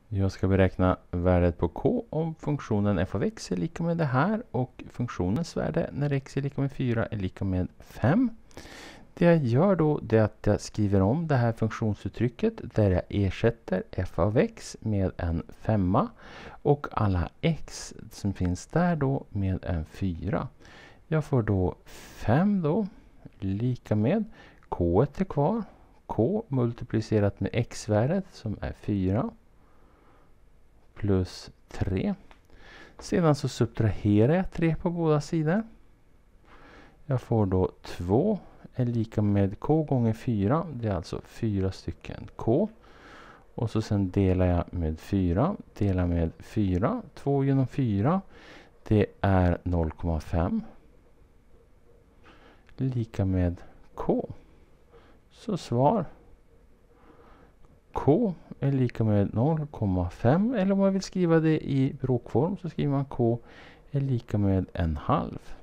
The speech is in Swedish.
Jag ska beräkna värdet på k om funktionen f av x är lika med det här och funktionens värde när x är lika med 4 är lika med 5. Det jag gör då är att jag skriver om det här funktionsuttrycket där jag ersätter f av x med en 5 och alla x som finns där då med en 4. Jag får då 5 då lika med k är kvar, k multiplicerat med x-värdet som är 4 plus 3. Sedan så subtraherar jag 3 på båda sidor. Jag får då 2 är lika med k gånger 4. Det är alltså 4 stycken k. Och så sen delar jag med 4. Delar med 4. 2 genom 4. Det är 0,5. Lika med k. Så svar. K är lika med 0,5. Eller om man vill skriva det i bråkform så skriver man k är lika med en halv.